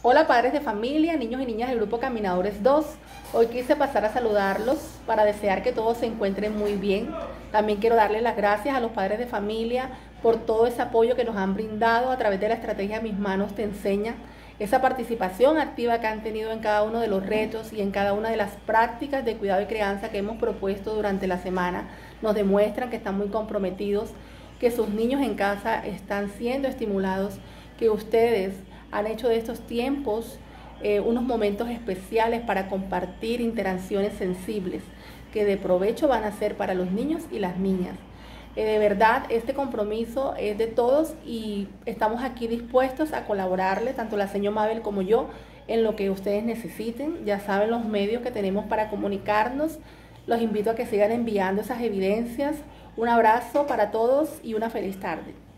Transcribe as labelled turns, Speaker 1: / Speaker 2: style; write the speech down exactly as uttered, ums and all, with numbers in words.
Speaker 1: Hola padres de familia, niños y niñas del grupo Caminadores dos. Hoy quise pasar a saludarlos para desear que todos se encuentren muy bien. También quiero darles las gracias a los padres de familia por todo ese apoyo que nos han brindado a través de la estrategia Mis Manos Te Enseñan. Esa participación activa que han tenido en cada uno de los retos y en cada una de las prácticas de cuidado y crianza que hemos propuesto durante la semana nos demuestran que están muy comprometidos, que sus niños en casa están siendo estimulados, que ustedes han hecho de estos tiempos eh, unos momentos especiales para compartir interacciones sensibles que de provecho van a ser para los niños y las niñas. Eh, de verdad, este compromiso es de todos y estamos aquí dispuestos a colaborarle, tanto la señora Mabel como yo, en lo que ustedes necesiten. Ya saben los medios que tenemos para comunicarnos. Los invito a que sigan enviando esas evidencias. Un abrazo para todos y una feliz tarde.